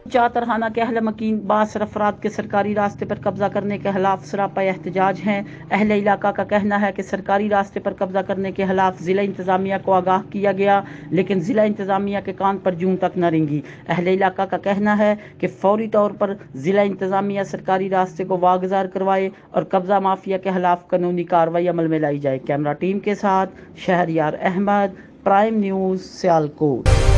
चातरहाना के अहले मकीन बासर अफराद के सरकारी रास्ते पर कब्जा करने के खिलाफ सरापा एहतजाज हैं। अहले इलाका का कहना है कि सरकारी रास्ते पर कब्जा करने के खिलाफ ज़िला इंतज़ामिया को आगाह किया गया, लेकिन ज़िला इंतज़ामिया के कान पर जूं तक न रेंगी। अहले इलाका का कहना है कि फौरी तौर पर ज़िला इंतज़ामिया सरकारी रास्ते को वागज़ार करवाए और कब्जा माफिया के खिलाफ कानूनी कार्रवाई अमल में लाई जाए। कैमरा टीम के साथ शहरयार अहमद, प्राइम न्यूज़, सियालकोट।